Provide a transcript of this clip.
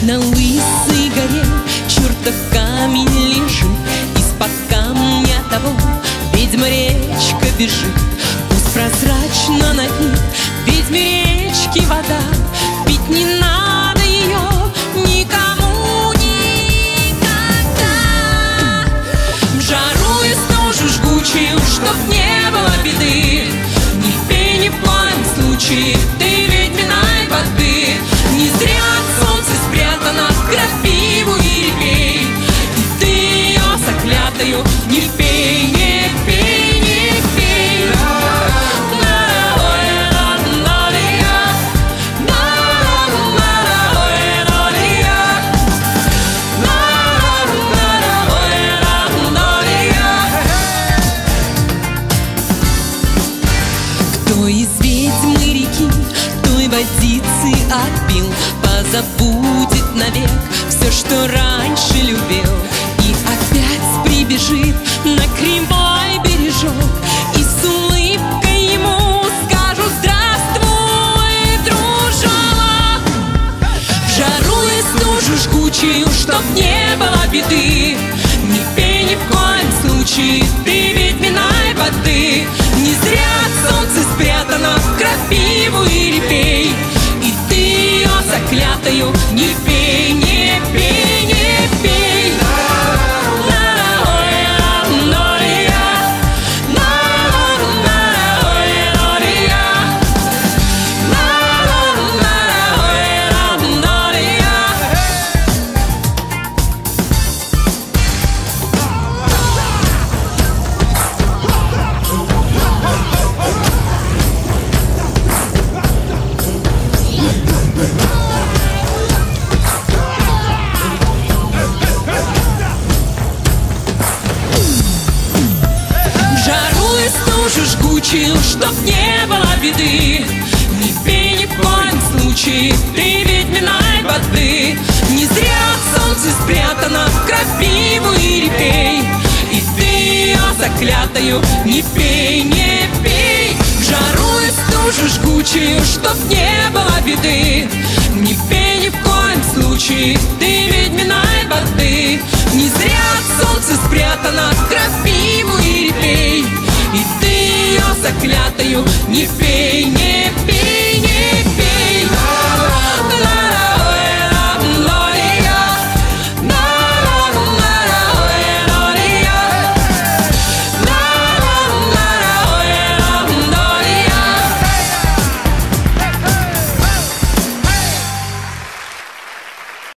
На лысой горе чертов камень лежит, из-под камня того ведьма речка бежит. Пусть прозрачно на вид ведьме речки вода, пить не надо ее никому никогда. В жару и стужу жгучую, чтоб не было беды, ни в пей, ни в коем случае ты ведьминой воды. Не зря от солнца спрятана в крапиву и репей, и ты ее заклятою не пей, не пей, не пей. Кто из ведьмы реки той водицы отпил, позабудет навек все, что раньше любил, и опять прибежит на кривой бережок, и с улыбкой ему скажут: здравствуй, дружок. В жару и стужу жгучую, чтоб не было беды, не пей ни в коем случае ты ведьминой воды. Не зря от солнца спрятана в крапиву и репей, и ты ее заклятою не пей, не пей, не пей. Жгучую, чтоб не было беды, не пей ни в коем случае ты ведьминой воды. Не зря от солнца спрятана в крапиву и репей, и ты ее заклятою не пей, не пей. В жару и стужу жгучую, чтоб не было беды, не пей ни в коем случае ты ведьминой воды. Не зря от солнца спрятана в крапиву и репей, и ты ее заклятою не пей.